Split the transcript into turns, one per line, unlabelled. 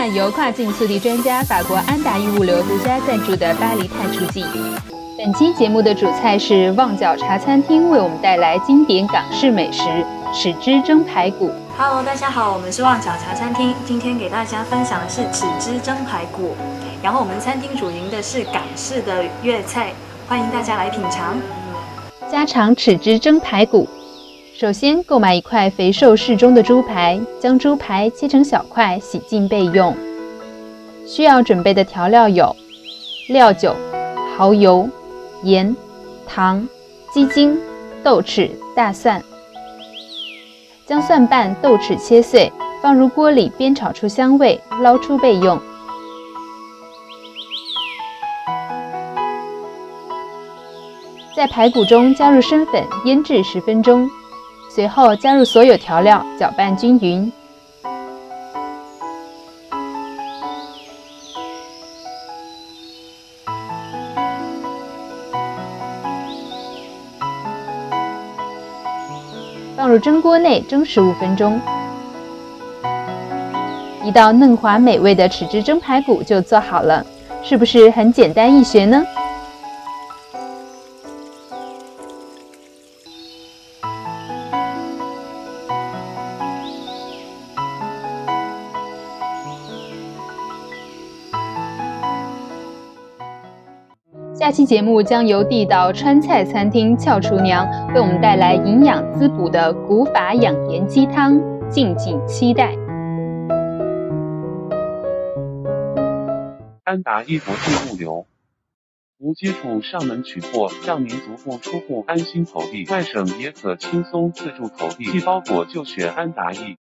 款由跨境速递专家法国安达意物流独家赞助的巴黎太厨记。本期节目的主菜是旺角茶餐厅为我们带来经典港式美食豉汁蒸排骨。
Hello， 大家好，我们是旺角茶餐厅，今天给大家分享的是豉汁蒸排骨。然后我们餐厅主营的是港式的粤菜，欢迎大家来品尝。
家常豉汁蒸排骨。首先购买一块肥瘦适中的猪排，将猪排切成小块，洗净备用。需要准备的调料有料酒、蚝油、盐、糖、鸡精、豆豉、大蒜。将蒜瓣、豆豉切碎，放入锅里煸炒出香味，捞出备用。在排骨中加入生粉，腌制10分钟。随后加入所有调料，搅拌均匀。放入蒸锅内蒸15分钟。一道嫩滑美味的豉汁蒸排骨就做好了，是不是很简单易学呢？下期节目将由地道川菜餐厅俏厨娘为我们带来营养滋补的古法养颜鸡汤，敬请期待。
安达一国际物流，无接触上门取货，让您足不出户安心投递，外省也可轻松自助投递，寄包裹就选安达一。